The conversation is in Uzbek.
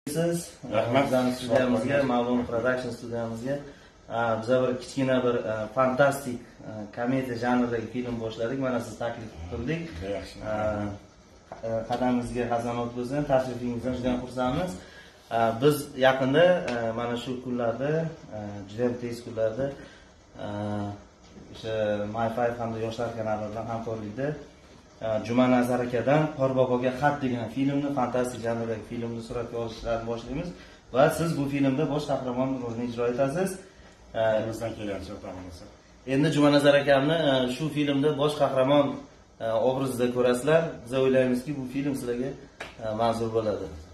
Siz bizning studiyamizga, Ma'lum Production studiyamizga biza bir kichkina bir fantastik komediya janridagi film boshladik. Mana siz taklif qildik. Qadamingizga xazanot bo'lsin, tashrifingizdan juda xursandmiz. Biz yaqinda mana shu kunlarda, juda ham tez kunlarda o'sha My5 hamda yoshlar kanali bilan hamkorlikda Jumanazar akadan Qorboboga xat degan filmni, fantastik janrdagi filmni suratga olishlarni boshlaymiz va siz bu filmda bosh qahramon rolini ijro etasiz. Bizdan kelgancha o'tamiz. Endi Jumanazar akamni shu filmda bosh qahramon obrazida ko'rasizlar. Biz o'ylaymizki, bu film sizlarga manzur bo'ladi.